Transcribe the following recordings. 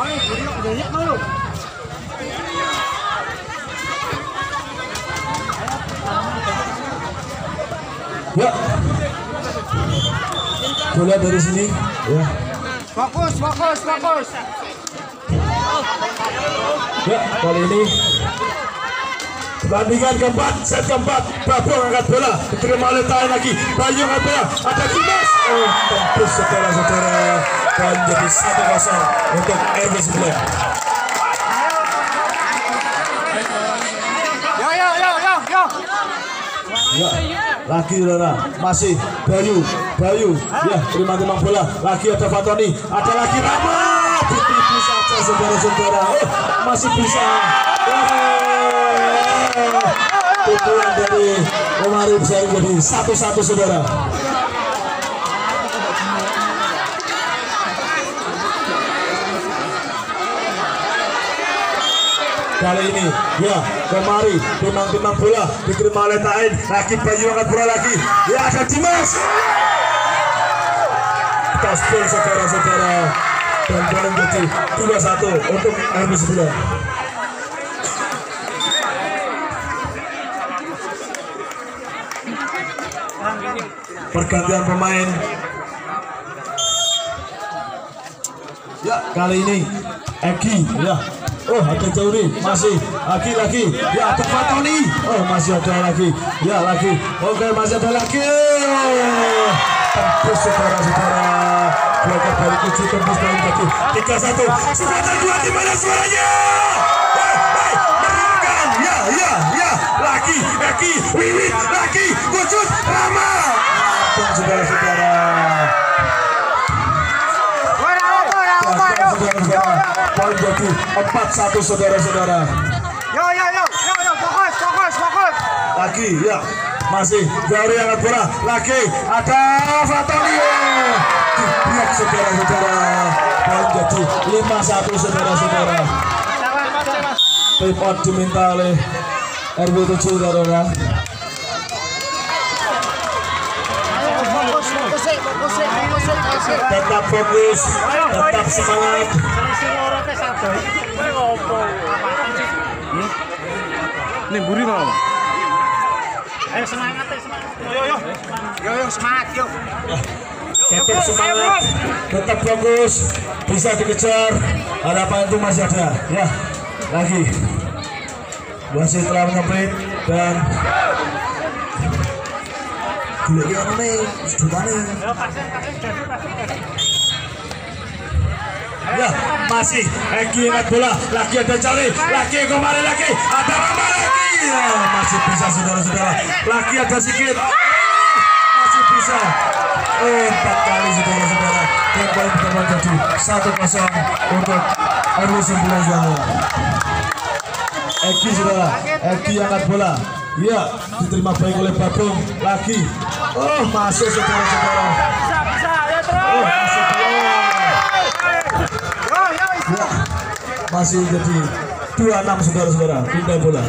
Ya, bola dari sini. Ya. Fokus. Ya, kali ini pertandingan keempat, set keempat. Prabu angkat bola, diterima oleh Tahan lagi. Bayu angkat bola, ada Dimas. Oh, tembus saudara-saudara, dan jadi 1-0 untuk RB 9. Yo. Ya, lagi saudara, masih Bayu, ya terima bola, lagi ada Fatoni, ada lagi Rama, tipis saja saudara-saudara, masih bisa. Pukulan dari Omari bisa menjadi 1-1 saudara. Kali ini ya kemari timang bola diterima oleh Tain, lagi Bayu angkat bola lagi, ya ada Dimas, taspil saudara-saudara, dan paling jadi 2-1 untuk RB 9. Pergantian pemain ya, kali ini Egi ya. Oh, ada Jauri, masih lagi, ya ada Fatoni. Oh, masih ada lagi, ya lagi. Oke, masih ada lagi. Oh, tembus saudara-saudara. Blokir dari Kucu, tembus dari Kucu. 3-1. Supporter 2 di mana suaranya? Meriahkan, ya. Lagi, Egi, Wiwit, lagi, Kucut, Rama. Saudara-saudara. Poin jadi 4-1 saudara-saudara. Yo, fokus. Lagi ya, masih dari angkat bola, lagi ada Fatoni. Diblok saudara-saudara. Poin jadi 5-1 saudara-saudara. Time out diminta oleh RB 7 saudara. Tetap fokus, tetap semangat. Ini buri mau. Ayo semangat. Yo, semangat yuk. Tetap semangat, tetap fokus, bisa dikejar. Harapan itu masih ada. Ya, lagi. Wasit telah menyemprit dan gulai apa nih? Sudah nih. Ya, masih Egi angkat bola, lagi ada Cari, lagi kemarin lagi, ada Rama lagi. Ya, masih bisa saudara-saudara. Lagi ada Sikit. Masih bisa. 4 kali saudara-saudara. Dan poin pertama jadi 1-0 untuk RB 9 saudara. Egi saudara, Egi angkat bola. Ya, diterima baik oleh Babung. Lagi. Oh, masuk saudara-saudara. Oh, masuk. Ya, masih jadi 2-6 saudara-saudara. Pindah bola.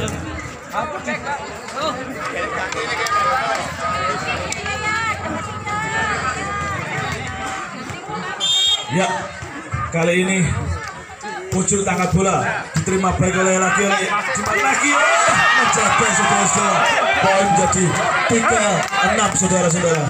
Ya, kali ini Pucuk tangkap bola, diterima baik oleh lagi menjaga saudara-saudara. Poin jadi 3-6 saudara-saudara.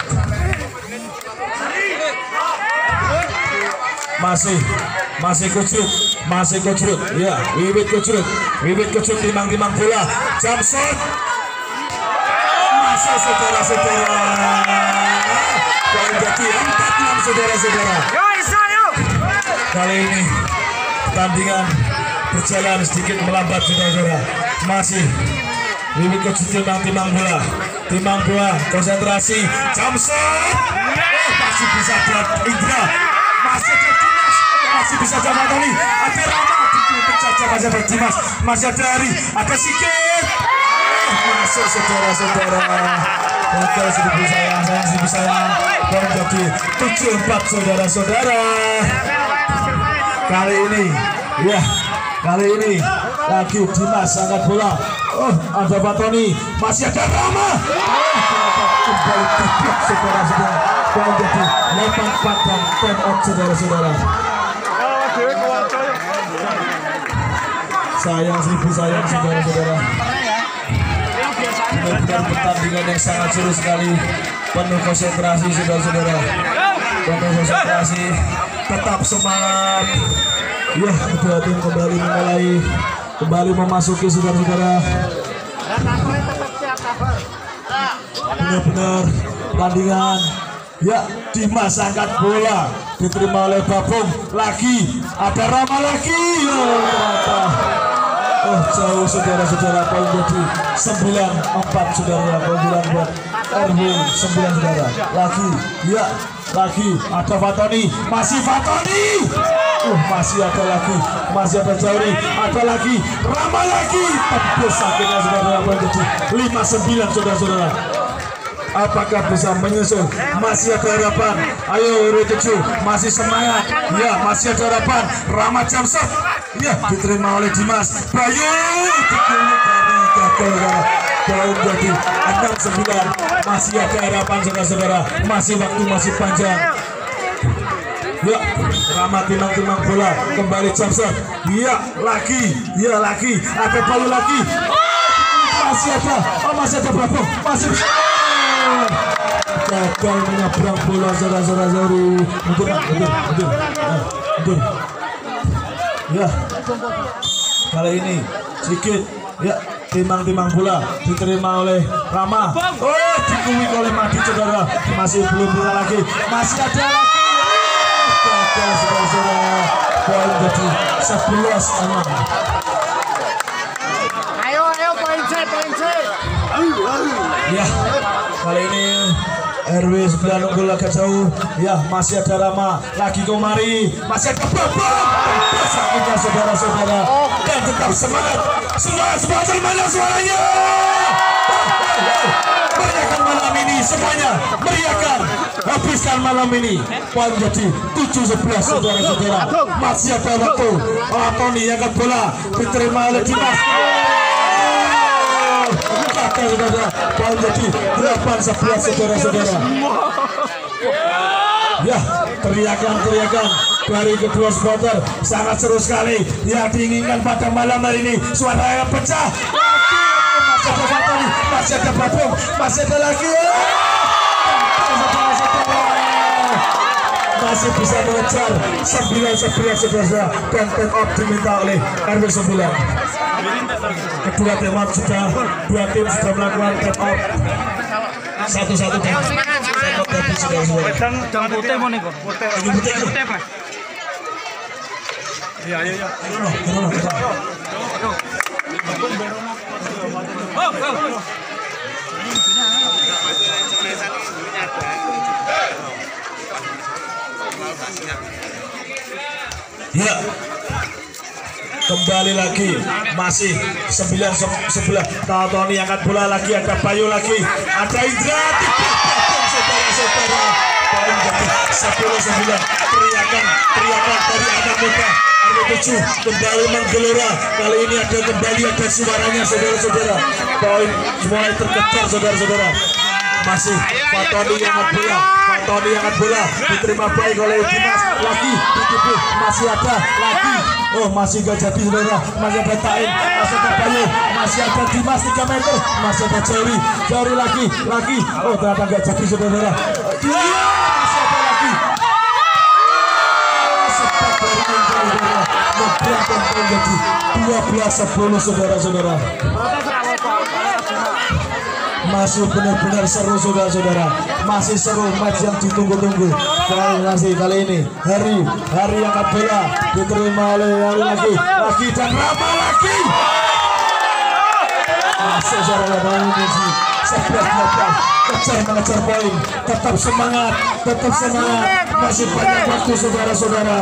Masih Kucrut, ya, Wiwit Kucrut timang bola, jam shot, masuk saudara-saudara. Poin jadi 4-6 saudara-saudara. Kali ini pertandingan berjalan sedikit melambat saudara-saudara. Masih Wiwit Kucrut timang bola, konsentrasi, jam shot, masih bisa buat Indra, masih ada Dimas, masih bisa Jamal Tony, ada Rama, dikritik saja, masih ada Dimas, masih ada Ari, ada Sikit, masuk saudara-saudara. Gagal 1000 sayang 1000 sayang. Poin jadi 7-4 saudara-saudara. Kali ini lagi Dimas angkat bola. Oh, ada Fatoni, masih ada Rama. Kembali diblok saudara-saudara. Poin jadi 8-4 dan time out saudara-saudara. sayang saudara-saudara. Benar-benar pertandingan yang sangat seru sekali, penuh konsentrasi saudara-saudara, penuh konsentrasi, tetap semangat. Ya, kedua tim kembali memasuki saudara-saudara. Benar-benar pertandingan. Ya, Dimas angkat bola diterima oleh Babung, lagi ada Rama lagi. Jauh saudara-saudara, poin jadi 9-4 saudara, keunggulan buat RW 9 saudara. Lagi ada Fatoni, masih Fatoni. Masih ada lagi, masih ada Jauri, ada lagi Rama lagi. Tebus akhirnya saudara, poin jadi 5-9 saudara-saudara. Apakah bisa menyusul? Masih ada harapan. Ayo RW7 masih semangat. Ya, masih ada harapan. Rama Jamsat. Ya, diterima oleh Dimas Bayu. Poin jadi 6-9. Masih ada harapan saudara-saudara. Masih waktu masih panjang. Ya, Rama timang-timang bola. Kembali Jamsat. Ya, lagi. Ada Bayu lagi. Masih ada Bravo. Masih gagal menyeberang bola saudara-saudara. Mundur. Ya, kali ini sedikit ya, timang-timang bola diterima oleh Rama. Dikuik oleh Madi saudara. Masih belum bisa lagi. Masih ada lagi. Gagal saudara-saudara. Poin jadi 11-6. Ayo poin C. Ya, kali ini RW 9 unggul agak jauh. Ya, masih ada Rama lagi kemari, masih ada Babang. Sakitnya saudara-saudara, dan tetap semangat mana suaranya. Meriahkan malam ini semuanya, meriahkan, habiskan malam ini. Poin jadi 7-11 saudara-saudara. Masih ada waktu. Tony yang angkat bola diterima oleh Dimas. Saudara, poin jadi 8-11 saudara-saudara. Ya, teriakan dari kedua supporter sangat seru sekali. Ya, diinginkan pada malam hari ini suara yang pecah. Masih ada Fatoni, masih ada Babung, masih ada lagi. Masih bisa mengejar 9-11 saudara, dan take off diminta oleh RW 9. Kedua tim sudah melakukan take off satu-satu dan putih mau nih kok. Putih apa? Iya. Ya, kembali lagi masih 9-11. Tony angkat bola lagi, ada Bayu lagi, ada Indra. Saudara-saudara, poin jadi 10-9. Teriakan dari anak muda RW7 kembali menggelora. Kali ini ada suaranya saudara-saudara. Poin mulai terkejar saudara-saudara. Masih Fatoni yang angkat bola diterima baik oleh Dimas, lagi ditipu, masih ada lagi. Masih gak jadi saudara. Masih ada Tain, masih ada Bayu, masih ada Dimas 3 meter, masih ada Jauri lagi. Ternyata gak jadi saudara. Masih ada lagi. Sempat dari saudara memberangkan poin jadi 12-10 saudara-saudara. Masih benar-benar seru saudara-saudara. Masih seru, match yang ditunggu-tunggu. Kali ini Hari angkat bola diterima oleh Hari lagi dan Rama lagi. Saudara-saudara ini 11-12 mengejar poin. Tetap semangat. Masih banyak waktu saudara-saudara.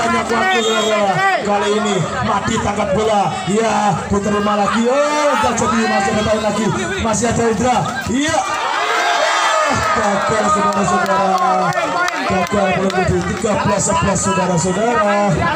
Kali ini Madi tangkap bola. Ya, diterima lagi. Gak jadi, masih ada poin lagi. Masih ada Indra. Iya. Gagal saudara-saudara. Gagal belum jadi 13-11 saudara-saudara.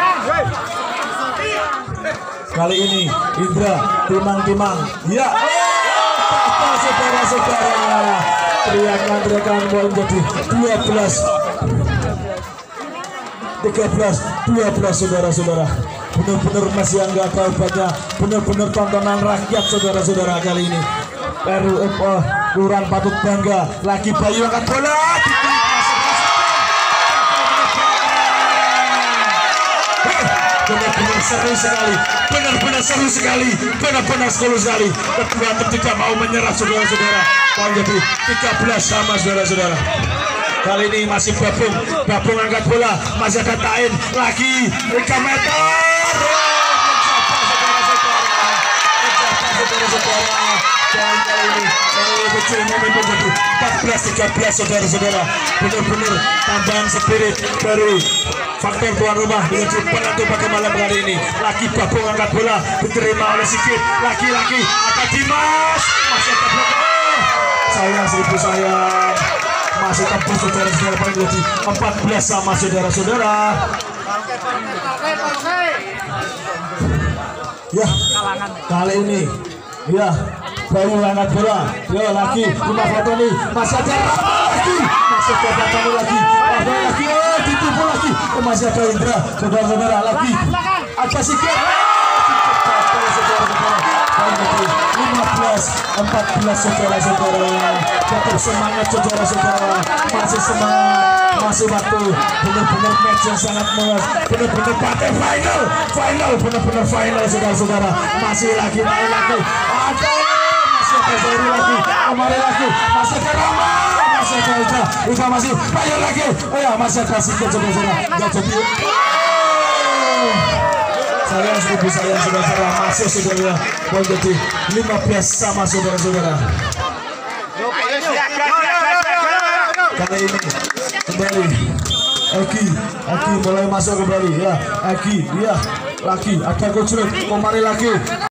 Kali ini Indra timang. Ya. Saudara-saudara, teriakan poin jadi 12. 13-12 saudara-saudara. Benar-benar masih nggak tahu banyak, benar-benar tontonan rakyat saudara-saudara kali ini. Kelurahan patut bangga. Lagi Bayu angkat bola. Benar-benar seru sekali, benar-benar seru sekali, benar-benar seru sekali. Kedua tim tidak mau menyerah saudara-saudara. Poin jadi 13 sama saudara-saudara. Kali ini masih Babung angkat bola, masih ada Tain lagi 3 meter. Saudara-saudara, dan kali ini kecil momentum jadi 14-13 saudara-saudara. Benar-benar tambahan spirit dari faktor tuan rumah dengan penentu pada malam hari ini. Lagi Babung angkat bola diterima oleh Sigit, laki-laki ada Dimas, masih ada belakang. Sayang 1000 sayang, masih tembus saudara-saudara, paling jadi 14 sama saudara-saudara. Ya, kali ini ya Bayu angkat bola, ya lagi 5 foto nih, masih ada lagi, masih ada Batani lagi, oh ditipu lagi, masih ada Indra, saudara-saudara lagi, ada Sigit, saudara-saudara, 15-14 saudara-saudara, tetap semangat saudara-saudara, masih semangat, masih waktu, benar-benar match yang sangat melas, benar-benar partai final, benar-benar final saudara-saudara, masih lagi main lagi, ada Zeri lagi, kemarin lagi, masih ke Rama, masih ke Ika masih banyak lagi, ya masih ada Sigit saudara-saudara, nggak jadi. Sayang 1000 sayang saudara-saudara, masih saudara menjadi 15 sama saudara-saudara. Kali ini kembali Eki mulai masuk kembali ya, Eki ya lagi ada Kocret, kemarin lagi